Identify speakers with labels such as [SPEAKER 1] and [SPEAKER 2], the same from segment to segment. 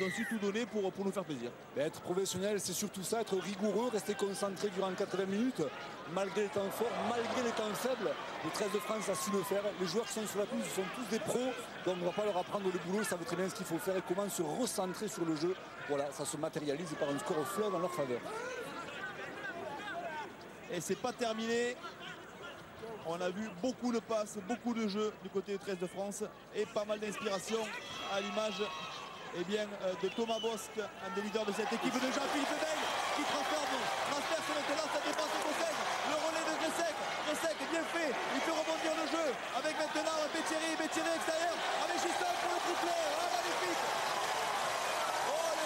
[SPEAKER 1] ils ont su tout donner pour nous faire plaisir.
[SPEAKER 2] Mais être professionnel, c'est surtout ça, être rigoureux, rester concentré durant 80 minutes, malgré les temps forts, malgré les temps faibles. Le 13 de France a su le faire. Les joueurs qui sont sur la pelouse sont tous des pros, donc on ne va pas leur apprendre le boulot, ils savent très bien ce qu'il faut faire et comment se recentrer sur le jeu. Voilà, ça se matérialise par un score fleuve en leur faveur.
[SPEAKER 1] Et c'est pas terminé. On a vu beaucoup de passes, beaucoup de jeux du côté du 13 de France et pas mal d'inspiration à l'image de Thomas Bosc, un des leaders de cette équipe, de Jean-Philippe Bey qui transperce maintenant, ça dépasse Gossec, le relais de Gressec bien fait, il fait rebondir le jeu avec maintenant Béthierry extérieur, avec Giston pour le triplé, magnifique. Oh, le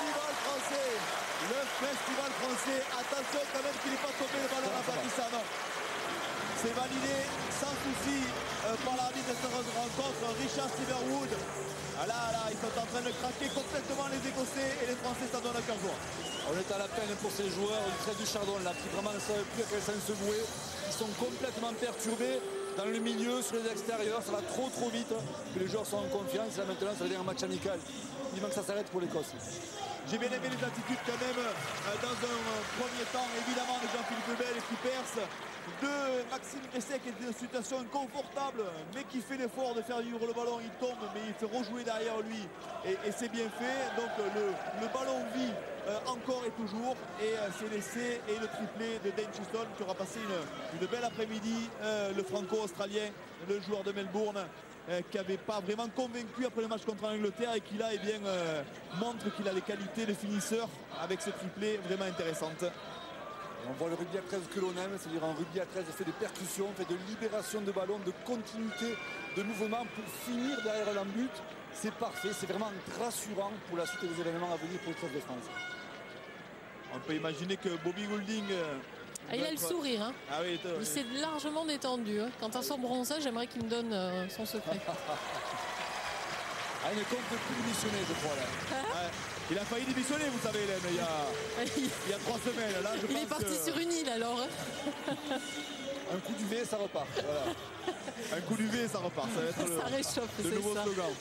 [SPEAKER 1] festival français, attention quand même qu'il n'est pas tombé le ballon à Batissa, non. C'est validé sans souci par l'arbitre de cette rencontre, Richard Silverwood. Là, ils sont en train de craquer complètement les Écossais et les Français, ça donne à cœur joie.
[SPEAKER 2] On est à la peine pour ces joueurs du 13 du Chardon là, qui vraiment ne savent plus à quel sens se vouer. Ils sont complètement perturbés dans le milieu, sur les extérieurs. Ça va trop vite. Que les joueurs sont en confiance. Là maintenant, ça devient un match amical. Il manque que ça s'arrête pour l'Écosse.
[SPEAKER 1] J'ai bien aimé les attitudes quand même dans un premier temps, évidemment, de Jean-Philippe Bey qui perce, de Maxime Gressec qui est dans une situation inconfortable, mais qui fait l'effort de faire vivre le ballon. Il tombe, mais il fait rejouer derrière lui, et c'est bien fait. Donc le ballon vit encore et toujours, et c'est l'essai et le triplé de Dane Chisholm qui aura passé une belle après-midi, le franco-australien, le joueur de Melbourne, qui n'avait pas vraiment convaincu après le match contre l'Angleterre et qui là montre qu'il a les qualités de finisseur avec ce triplé vraiment intéressante.
[SPEAKER 2] On voit le rugby à 13 que l'on aime, c'est-à-dire un rugby à 13 fait de percussions, fait de libération de ballon, de continuité de mouvement pour finir derrière l'embut. C'est parfait, c'est vraiment rassurant pour la suite des événements à venir pour le 13 de France.
[SPEAKER 1] On peut imaginer que Bobby Goulding...
[SPEAKER 3] il a le sourire, hein.
[SPEAKER 1] Ah oui,
[SPEAKER 3] il s'est largement détendu. Hein. Quant à son bronzage, j'aimerais qu'il me donne son secret.
[SPEAKER 2] Il ne compte plus démissionner, je crois. Là.
[SPEAKER 1] Il a failli démissionner, vous savez, Hélène, il y a 3 semaines. Là,
[SPEAKER 3] il est parti sur une île, alors.
[SPEAKER 2] Un coup du V, ça repart. Voilà.
[SPEAKER 1] Un coup du V, ça repart. Ça va être
[SPEAKER 3] ça réchauffe,
[SPEAKER 1] le nouveau slogan.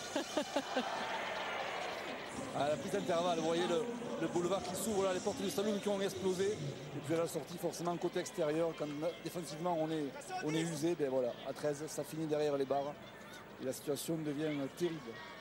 [SPEAKER 2] À la prise d'intervalle, vous voyez le boulevard qui s'ouvre, là, les portes du saloon qui ont explosé. Et puis à la sortie, forcément, côté extérieur, quand défensivement on est usé, ben voilà, à 13, ça finit derrière les barres. Et la situation devient terrible.